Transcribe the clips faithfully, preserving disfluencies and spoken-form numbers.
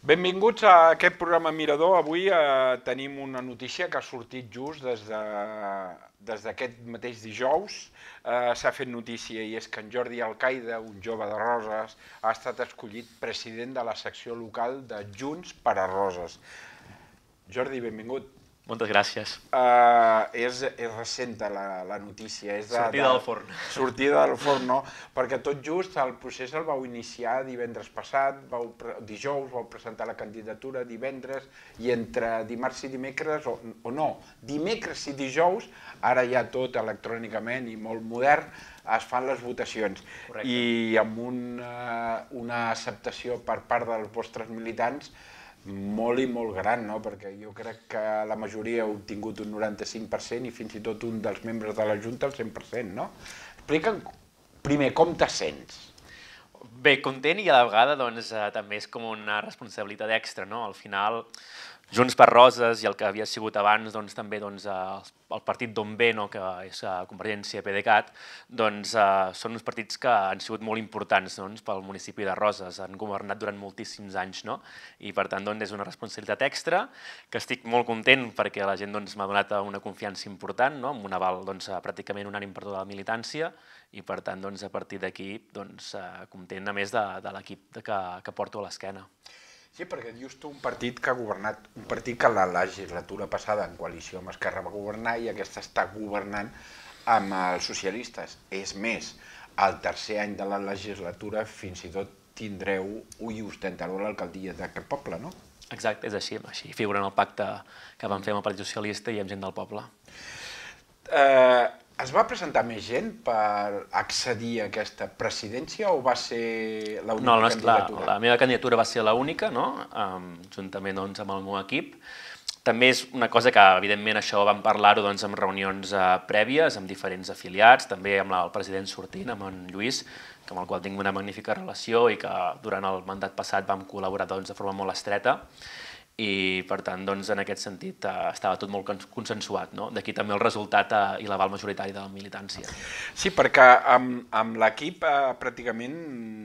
Benvinguts a aquest programa Mirador. Avui eh, tenim una notícia que ha sortit just des de, des d'aquest mateix dijous. Eh, S'ha fet notícia i és que en Jordi Alcaide, un jove de Roses, ha estat escollit president de la secció local de Junts per a Roses. Jordi, benvingut. Moltes gràcies. Uh, és, és recent la, la notícia. És de, Sortida del forn. Sortida del forn, no, perquè tot just el procés el vau iniciar divendres passat, vau, dijous vau presentar la candidatura, divendres, i entre dimarts i dimecres, o, o no, dimecres i dijous, ara ja tot electrònicament i molt modern, es fan les votacions. Correcte. I amb un, uh, una acceptació per part dels vostres militants molt i molt gran, no? Perquè jo crec que la majoria ha obtingut un noranta-cinc per cent i fins i tot un dels membres de la Junta el cent per cent, no? Explica'm primer com te sents. Bé, content i a la vegada doncs, eh, també és com una responsabilitat extra, no? Al final, Junts per Roses i el que havia sigut abans doncs, també doncs, eh, el partit d'on ve, no? Que és eh, Convergència PDeCAT, doncs, eh, són uns partits que han sigut molt importants doncs, pel municipi de Roses, han governat durant moltíssims anys, no? I per tant doncs, és una responsabilitat extra, que estic molt content perquè la gent doncs, m'ha donat una confiança important, no? Amb un aval doncs, pràcticament unànim per tota la militància, i per tant doncs, a partir d'aquí doncs, eh, content a més de, de l'equip que, que porto a l'esquena. Sí, perquè dius tu un partit que ha governat, un partit que la legislatura passada en coalició amb Esquerra va governar i aquesta està governant amb els socialistes. És més, al tercer any de la legislatura fins i tot tindreu i ostentareu l'alcaldia d'aquest poble, no? Exacte, és així, així figura en el pacte que vam fer amb el Partit Socialista i amb gent del poble. Eh, es va presentar més gent per accedir a aquesta presidència o va ser l'única No, la, candidatura? La, la meva candidatura va ser l'única, no? um, juntament doncs, amb el meu equip. També és una cosa que, evidentment, això vam parlar-ho doncs, en reunions uh, prèvies amb diferents afiliats, també amb el president sortint, amb en Lluís, que amb el qual tinc una magnífica relació i que durant el mandat passat vam col·laborar doncs, de forma molt estreta. I per tant, doncs, en aquest sentit, eh, estava tot molt consensuat, no? D'aquí també el resultat eh, i l'aval majoritari de la militància. Sí, perquè amb, amb l'equip eh, pràcticament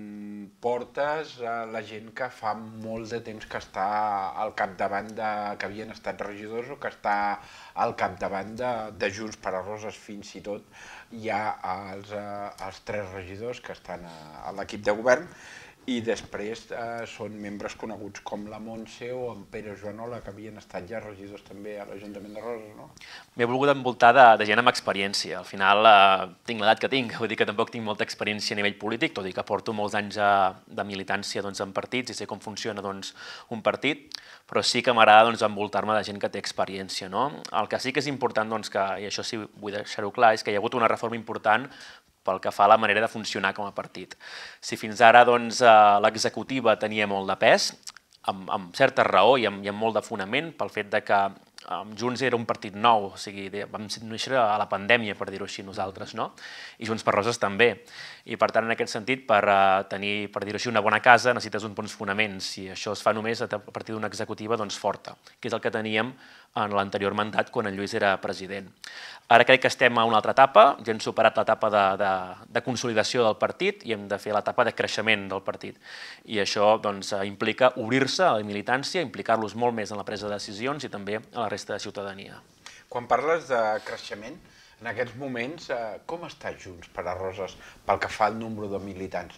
portes eh, la gent que fa molt de temps que està al capdavant de, que havien estat regidors o que està al capdavant de, de Junts per a Roses. Fins i tot hi ha els, eh, els tres regidors que estan a, a l'equip de govern, i després eh, són membres coneguts com la Montse o en Pere Joanola, que havien estat ja regidors també a l'Ajuntament de Roses, no? M'he volgut envoltar de, de gent amb experiència. Al final eh, tinc l'edat que tinc, vull dir que tampoc tinc molta experiència a nivell polític, tot i que porto molts anys de, de militància doncs, en partits i sé com funciona doncs, un partit, però sí que m'agrada doncs, envoltar-me de gent que té experiència, no? El que sí que és important, doncs, que, i això sí vull deixar-ho clar, és que hi ha hagut una reforma important pel que fa a la manera de funcionar com a partit. Si fins ara doncs, l'executiva tenia molt de pes, amb, amb certa raó i amb, i amb molt de fonament, pel fet de que um, Junts era un partit nou, o sigui, vam néixer a la pandèmia, per dir-ho així, nosaltres, no? I Junts per Roses també. I per tant, en aquest sentit, per uh, tenir, per dir-ho així, una bona casa necessites uns bons fonaments, i això es fa només a partir d'una executiva doncs, forta, que és el que teníem en l'anterior mandat quan en Lluís era president. Ara crec que estem a una altra etapa, ja hem superat l'etapa de, de, de consolidació del partit i hem de fer l'etapa de creixement del partit. I això doncs, implica obrir-se a la militància, implicar-los molt més en la presa de decisions i també a la resta de ciutadania. Quan parles de creixement, en aquests moments, eh, com està Junts per a Roses pel que fa al nombre de militants?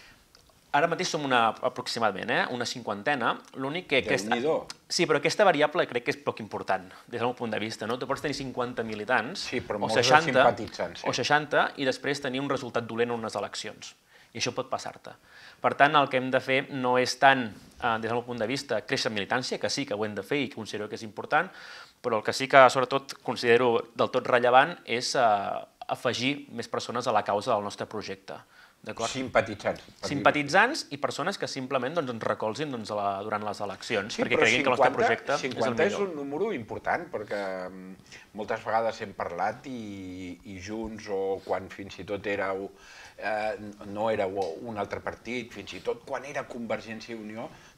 Ara mateix som una, aproximadament, eh? una cinquantena. L'únic que... Déu-n'hi-do. Sí, però aquesta variable crec que és poc important, des del meu punt de vista. No? Tu pots tenir cinquanta militants, sí, però o, molts seixanta, simpatitzants, sí. o seixanta, i després tenir un resultat dolent en unes eleccions. I això pot passar-te. Per tant, el que hem de fer no és tant, eh, des del meu punt de vista, créixer en militància, que sí que ho hem de fer i que considero que és important, però el que sí que, sobretot, considero del tot rellevant és eh, afegir més persones a la causa del nostre projecte. Simpatitzants. Simpatitzants i persones que simplement doncs, ens recolzin doncs, a la, durant les eleccions, sí, perquè creguin que el nostre projecte és el millor. cinquanta és un número important, perquè moltes vegades hem parlat i, i Junts, o quan fins i tot éreu, eh, no éreu un altre partit, fins i tot quan era Convergència i Unió,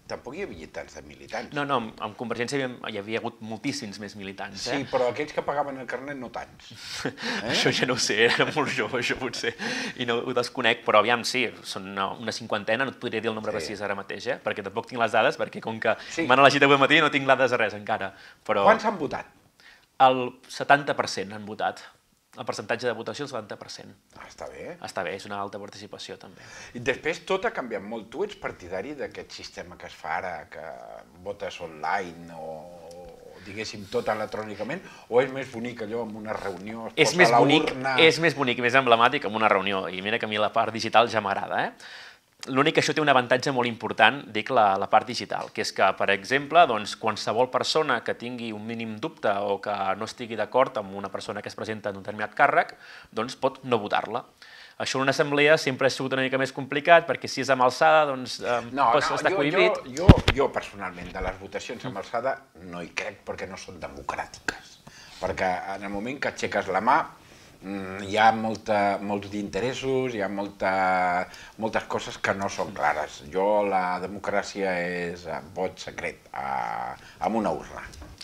tampoc hi havia tants de militants. No, no, amb Convergència hi havia hagut moltíssims més militants. Sí, però aquells que pagaven el carnet no tants. Això ja no ho sé, era molt jove, això potser, i no ho desconec, però aviam, sí, són una cinquantena, no et podria dir el nombre precís ara mateix, eh? Perquè tampoc tinc les dades, perquè com que m'han elegit avui matí no tinc dades de res encara. Quants han votat? El setanta per cent han votat. El percentatge de votació el setanta per cent. Ah, està bé. Està bé, és una alta participació també. I després tot ha canviat molt. Tu ets partidari d'aquest sistema que es fa ara, que votes online o diguéssim tot electrònicament, o és més bonic allò amb una reunió, es posa la urna... És més bonic i més emblemàtic amb una reunió, i mira que a mi la part digital ja m'agrada, eh? L'únic que això té un avantatge molt important, dic la, la part digital, que és que, per exemple, doncs, qualsevol persona que tingui un mínim dubte o que no estigui d'acord amb una persona que es presenta en un determinat càrrec, doncs pot no votar-la. Això en una assemblea sempre ha sigut una mica més complicat, perquè si és amb alçada, doncs eh, no, pots no, estar jo, cohibit. Jo, jo, jo personalment, de les votacions amb alçada no hi crec perquè no són democràtiques. Perquè en el moment que aixeques la mà hi ha molta, molts d'interessos, hi ha molta, moltes coses que no són clares. Jo la democràcia és vot secret, a, amb una urna.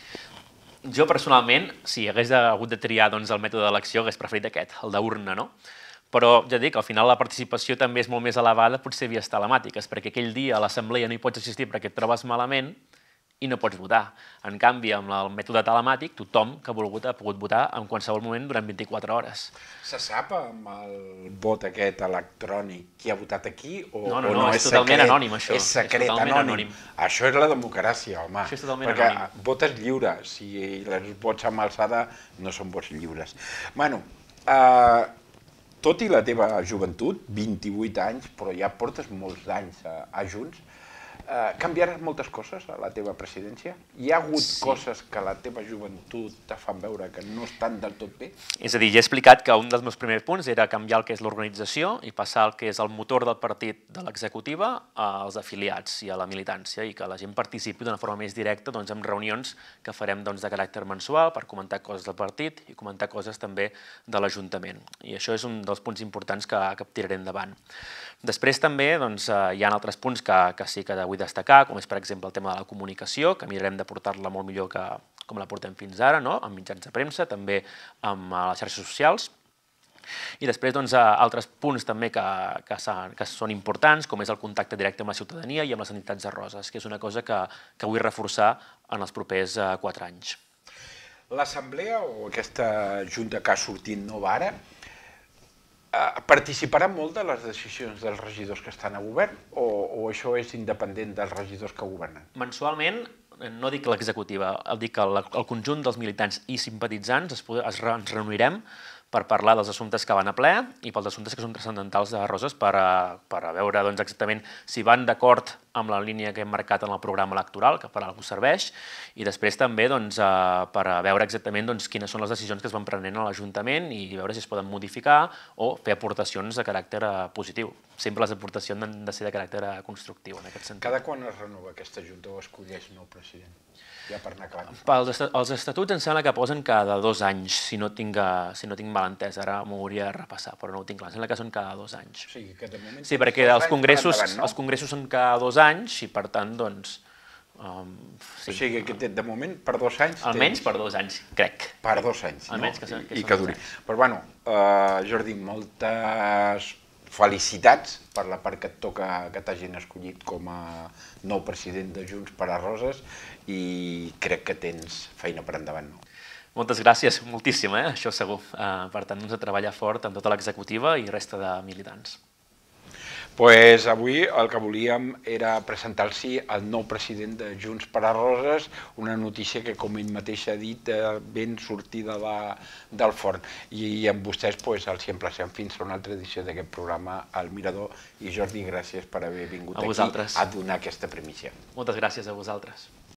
Jo personalment, si hagués hagut de triar doncs, el mètode d'elecció, hagués preferit aquest, el d'urna, no? Però ja dic, al final la participació també és molt més elevada, potser vies telemàtiques, perquè aquell dia a l'assemblea no hi pots assistir perquè et trobes malament i no pots votar. En canvi, amb el mètode telemàtic, tothom que ha volgut ha pogut votar en qualsevol moment durant vint-i-quatre hores. Se sap amb el vot aquest electrònic qui ha votat aquí o no? No, no, no, és totalment anònim, això. És secret, anònim. Això és la democràcia, home. Això és totalment anònim. Perquè votes lliure, si els vots amb alçada no són vots lliures. Bueno, tot i la teva joventut, vint-i-vuit anys, però ja portes molts anys a Junts, canviaràs moltes coses a la teva presidència? Hi ha hagut coses que la teva joventut te fan veure que no estan del tot bé? És a dir, ja he explicat que un dels meus primers punts era canviar el que és l'organització i passar el que és el motor del partit de l'executiva als afiliats i a la militància i que la gent participi d'una forma més directa en reunions que farem de caràcter mensual per comentar coses del partit i comentar coses també de l'Ajuntament. I això és un dels punts importants que tiraré endavant. Després també hi ha altres punts que sí que vull destacar, com és per exemple el tema de la comunicació, que mirarem de portar-la molt millor que com la portem fins ara, amb mitjans de premsa, també amb les xarxes socials. I després altres punts també que són importants, com és el contacte directe amb la ciutadania i amb les entitats de Roses, que és una cosa que vull reforçar en els propers quatre anys. L'assemblea o aquesta junta que ha sortit nova ara participarà molt de les decisions dels regidors que estan a govern o això és independent dels regidors que governen? Mensualment, no dic l'executiva, dic que el conjunt dels militants i simpatitzants ens reunirem per parlar dels assumptes que van a ple i pels assumptes que són transcendentals de Roses per veure exactament si van d'acord amb la línia que hem marcat en el programa electoral, que per a alguna cosa serveix, i després també per veure exactament quines són les decisions que es van prenent a l'Ajuntament i veure si es poden modificar o fer aportacions de caràcter positiu. Sempre les aportacions han de ser de caràcter constructiu en aquest sentit. Cada quan es renova aquesta Junta o escolleix nou president? Ja per anar acabant. Els estatuts em sembla que posen cada dos anys, si no tinc mal entès, ara m'ho hauria de repassar, però no ho tinc clar, em sembla que són cada dos anys. O sigui, que de moment... Sí, perquè els congressos són cada dos anys i per tant, doncs... O sigui, que de moment per dos anys... Almenys per dos anys, crec. Per dos anys, no? I que duri. Però bueno, Jordi, moltes felicitats per la part que et toca que t'hagin escollit com a nou president de Junts per a Roses i crec que tens feina per endavant. Moltes gràcies, moltíssim, això segur. Per tant, ens ha treballat fort amb tota l'executiva i resta de militants. Doncs avui el que volíem era presentar-los el nou president de Junts per a Roses, una notícia que, com ell mateix ha dit, ben sortida del forn. I amb vostès els emplacem fins a una altra edició d'aquest programa al Mirador. I Jordi, gràcies per haver vingut aquí a donar aquesta primícia. Moltes gràcies a vosaltres.